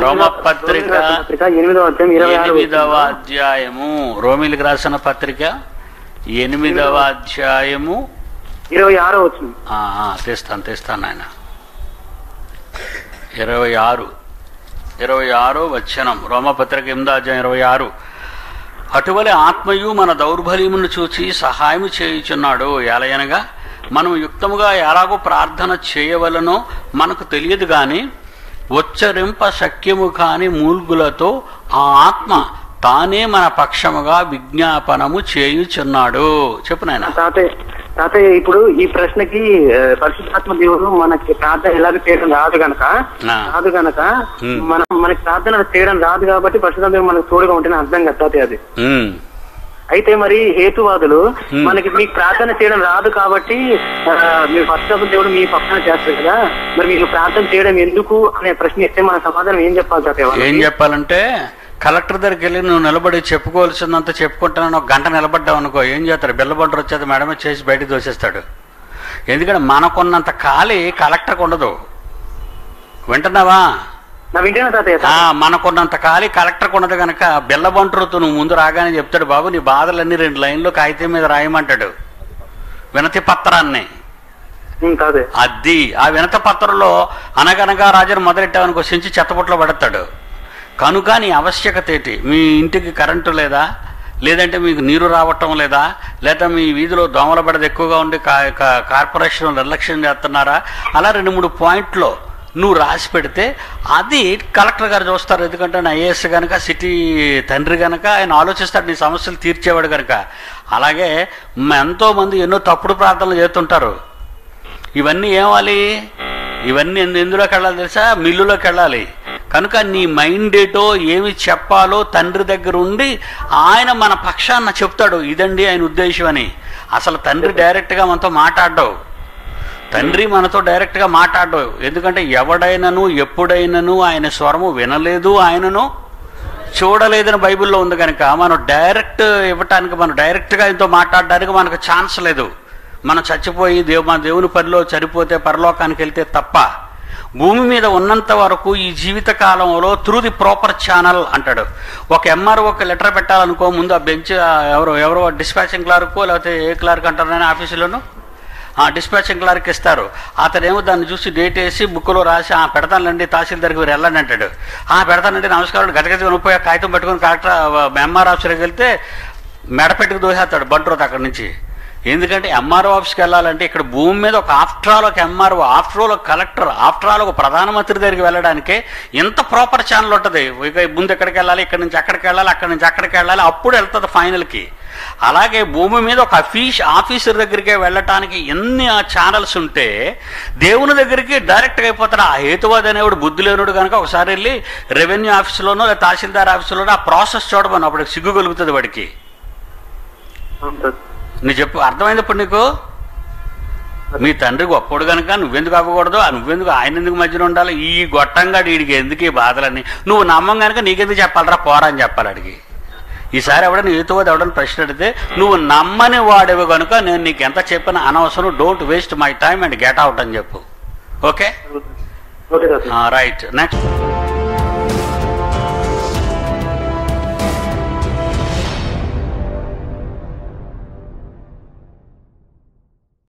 రోమపత్రిక 8వ అధ్యాయము, రోమిలికి రాసిన పత్రిక 8వ అధ్యాయము 26వ వచనం. తెస్తాను ఆయన. 26వ వచనం, రోమపత్రిక 8వ అధ్యాయం 26. అటువలే ఆత్మయు మన దౌర్బల్యమును చూచి సహాయము చేయుచున్నాడు. ఎలయనగా మనం యుక్తముగా ఎలాగో ప్రార్థన చేయవలనో మనకు తెలియదు గాని ఉచ్చరింప శక్యము కాని మూల్గులతో ఆ ఆత్మ తానే మన పక్షముగా విజ్ఞాపనము చేయుచున్నాడు. చెప్పు నాయన. తాతయ్య, ఇప్పుడు ఈ ప్రశ్నకి పరిశుద్ధాత్మ దేవుడు మనకి ప్రార్థన ఎలాగ చేయడం రాదు గనక మనకి ప్రార్థన చేయడం రాదు కాబట్టి పరిశుద్ధాత్మ దేవుడు మనకు తోడుగా ఉంటేనే అర్థం కదా తాతయ్య అది. అయితే మరి హేతువాదులు మనకి మీకు ప్రార్థన చేయడం రాదు కాబట్టి మీరు పరిశుద్ధాత్మ దేవుడు మీ పక్కన చేస్తారు కదా, మరి మీకు ప్రార్థన చేయడం ఎందుకు అనే ప్రశ్న ఇస్తే మన సమాధానం ఏం చెప్పాలి తాతయ్య? ఏం చెప్పాలంటే, కలెక్టర్ దగ్గరికి వెళ్ళి నువ్వు నిలబడి చెప్పుకోవాల్సిందంతా చెప్పుకుంటానని ఒక గంట నిలబడ్డావు అనుకో, ఏం చేస్తాడు? బిల్లబంటర్ వచ్చేది మేడమే చేసి బయటకు దోసేస్తాడు. ఎందుకంటే మనకున్నంత ఖాళీ కలెక్టర్కి ఉండదు. వింటున్నావా? మనకున్నంత ఖాళీ కలెక్టర్కి ఉండదు కనుక బిల్లబంటరుతో నువ్వు ముందు రాగానే చెప్తాడు, బాబు నీ బాధలన్నీ 2 లైన్లు కాగితం మీద రాయమంటాడు, వినతి పత్రాన్ని. అది ఆ వినతి పత్రంలో అనగనగా రాజును మొదలెట్టావనుకో సించి చెత్తపుట్లో పడతాడు. కనుక నీ ఆవశ్యకత ఏంటి? మీ ఇంటికి కరెంటు లేదా, లేదంటే మీకు నీరు రావటం లేదా, లేదా మీ వీధిలో దోమల బెడద ఎక్కువగా ఉండి కార్పొరేషన్ నిర్లక్ష్యం చేస్తున్నారా, అలా 2-3 పాయింట్లు నువ్వు రాసి పెడితే అది కలెక్టర్ గారు చూస్తారు. ఎందుకంటే నా ఐఏఎస్ కనుక, సిటీ తండ్రి కనుక ఆయన ఆలోచిస్తాడు నీ సమస్యలు తీర్చేవాడు కనుక. అలాగే ఎంతోమంది ఎన్నో తప్పుడు ప్రార్థనలు చేస్తుంటారు. ఇవన్నీ ఏమాలి? ఇవన్నీ ఎందులోకి వెళ్ళాలి తెలుసా? మిల్లులోకి వెళ్ళాలి. కనుక నీ మైండ్ ఏటో ఏమి చెప్పాలో తండ్రి దగ్గర ఉండి ఆయన మన పక్షాన చెప్తాడు, ఇదండి ఆయన ఉద్దేశం అని. అసలు తండ్రి డైరెక్ట్గా మనతో మాట్లాడ్డావు, తండ్రి మనతో డైరెక్ట్గా మాట్లాడ్డావు. ఎందుకంటే ఎవడైనాను ఎప్పుడైనాను ఆయన స్వరము వినలేదు, ఆయనను చూడలేదని బైబిల్లో ఉంది కనుక మనం డైరెక్ట్ ఇవ్వటానికి, మనం డైరెక్ట్గా ఆయనతో మాట్లాడడానికి మనకు ఛాన్స్ లేదు. మనం చచ్చిపోయి మన దేవుని పనిలో చనిపోతే పరలోకానికి వెళ్తే తప్ప భూమి మీద ఉన్నంత వరకు ఈ జీవిత కాలంలో త్రూ ది ప్రాపర్ ఛానల్ అంటాడు. ఒక ఎంఆర్ఓ ఒక లెటర్ పెట్టాలనుకో, ముందు ఆ బెంచ్ ఎవరో డిస్పాచింగ్ క్లార్కో లేకపోతే ఏ క్లార్క్ అంటారు ఆఫీసులోనూ, డిస్పాచింగ్ క్లార్క్ ఇస్తారు. అతనేమో దాన్ని చూసి డేట్ వేసి బుక్లో రాసి పెడతానులేండి తహసీల్దార్కి మీరు వెళ్ళండి అంటాడు. పెడతానండి నమస్కారం గతగతి కొనిపోయి కైతం పెట్టుకుని కలెక్టర్ ఎంఆర్ ఆఫీసర్కి వెళ్తే మెడపెట్టుకు దోసేస్తాడు బంట్రోత్ అక్కడి నుంచి. ఎందుకంటే ఎంఆర్ఓ ఆఫీస్కి వెళ్ళాలంటే ఇక్కడ భూమి మీద ఒక ఆఫ్టర్ ఒక ఎంఆర్ఓ, ఆఫ్టర్ ఆల్ ఒక కలెక్టర్, ఆఫ్టర్ ఆల్ ఒక ప్రధానమంత్రి దగ్గరికి వెళ్ళడానికే ఇంత ప్రాపర్ ఛానల్ ఉంటుంది. ఇక ముందు ఎక్కడికి వెళ్ళాలి, ఇక్కడి నుంచి అక్కడికి వెళ్ళాలి, అక్కడి నుంచి అక్కడికి వెళ్ళాలి, అప్పుడు వెళ్తుంది ఫైనల్కి. అలాగే భూమి మీద ఒక ఆఫీసర్ దగ్గరికి వెళ్ళటానికి ఎన్ని ఛానల్స్ ఉంటే దేవుని దగ్గరికి డైరెక్ట్గా అయిపోతాడు. ఆ హేతువాది అనేవాడు బుద్ధి లేనుడు కనుక ఒకసారి వెళ్ళి రెవెన్యూ ఆఫీసులోనో లేదా తహసీల్దార్ ఆఫీసులోనో ఆ ప్రాసెస్ చూడమని, అప్పుడు సిగ్గు కలుగుతుంది వాడికి. నువ్వు చెప్పు, అర్థమైంది ఇప్పుడు నీకు? మీ తండ్రి గొప్పడు కనుక నువ్వెందుకు అవ్వకూడదు, నువ్వెందుకు ఆయన ఎందుకు మధ్యలో ఉండాలి, ఈ గొట్టంగా వీడికి ఎందుకు ఈ బాధలన్నీ, నువ్వు నమ్మం కనుక నీకెందుకు చెప్పాలరా పోరా అని చెప్పాలి అడిగి. ఈసారి ఎవడని హేతువాది ఎవడని ప్రశ్న అడిగితే నువ్వు నమ్మని వాడేవి కనుక నేను నీకు ఎంత చెప్పినా అనవసరం, don't waste my time and get out అని చెప్పు. Okay right. నెక్స్ట్.